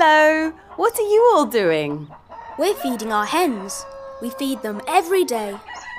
Hello! What are you all doing? We're feeding our hens. We feed them every day.